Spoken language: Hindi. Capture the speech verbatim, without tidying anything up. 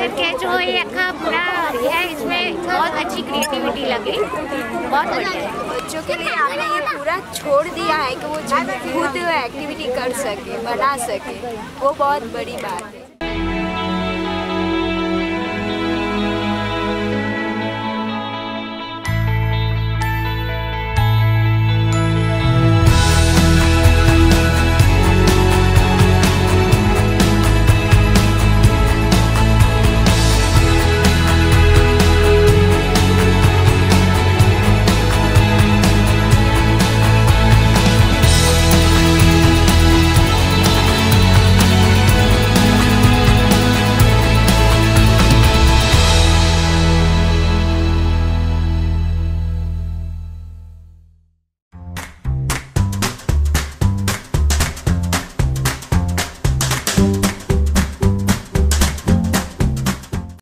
करके जो ये का पूरा है इसमें बहुत अच्छी क्रिएटिविटी लगी, बहुत बढ़िया है। बच्चों के लिए आपने ये पूरा छोड़ दिया है कि वो खुद एक्टिविटी कर सके, बना सके, वो बहुत बड़ी बात है।